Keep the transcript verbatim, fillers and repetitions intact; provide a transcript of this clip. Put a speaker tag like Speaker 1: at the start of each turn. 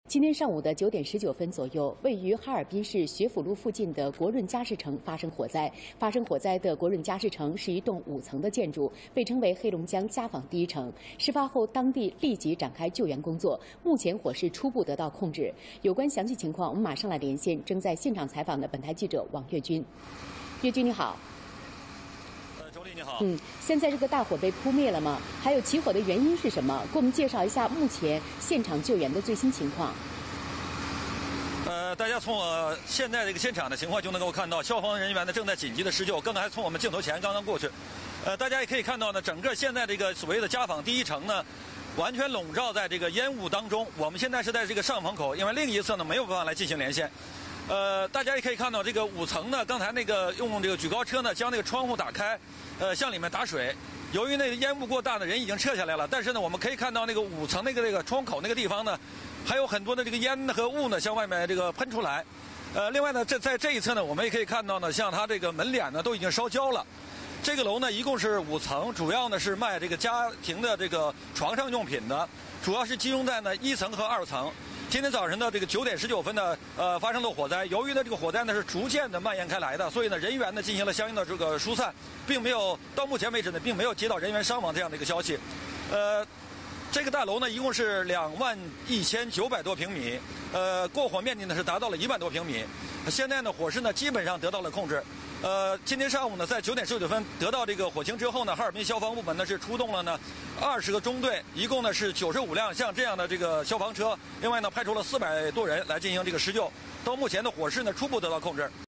Speaker 1: 今天上午的九点十九分左右，位于哈尔滨市学府路附近的国润家饰城发生火灾。发生火灾的国润家饰城是一栋五层的建筑，被称为黑龙江家纺第一城。事发后，当地立即展开救援工作，目前火势初步得到控制。有关详细情况，我们马上来连线正在现场采访的本台记者王月军。月军你好。
Speaker 2: 周丽你好，
Speaker 1: 嗯，现在这个大火被扑灭了吗？还有起火的原因是什么？给我们介绍一下目前现场救援的最新情况。
Speaker 2: 呃，大家从我现在这个现场的情况就能够看到，消防人员呢正在紧急的施救。刚才从我们镜头前刚刚过去，呃，大家也可以看到呢，整个现在这个所谓的家纺第一城呢，完全笼罩在这个烟雾当中。我们现在是在这个上风口，因为另一侧呢没有办法来进行连线。 呃，大家也可以看到，这个五层呢，刚才那个用这个举高车呢，将那个窗户打开，呃，向里面打水。由于那个烟雾过大呢，人已经撤下来了，但是呢，我们可以看到那个五层那个那个窗口那个地方呢，还有很多的这个烟呢和雾呢向外面这个喷出来。呃，另外呢，这在这一侧呢，我们也可以看到呢，像它这个门脸呢都已经烧焦了。这个楼呢一共是五层，主要呢是卖这个家庭的这个床上用品的，主要是集中在呢一层和二层。 今天早晨的这个九点十九分呢，呃，发生了火灾。由于呢这个火灾呢是逐渐的蔓延开来的，所以呢人员呢进行了相应的这个疏散，并没有到目前为止呢并没有接到人员伤亡这样的一个消息。呃，这个大楼呢一共是两万一千九百多平米，呃，过火面积呢是达到了一万多平米。现在呢火势呢基本上得到了控制。 呃，今天上午呢，在九点十九分得到这个火情之后呢，哈尔滨消防部门呢是出动了呢二十个中队，一共呢是九十五辆像这样的这个消防车，另外呢派出了四百多人来进行这个施救。到目前的火势呢初步得到控制。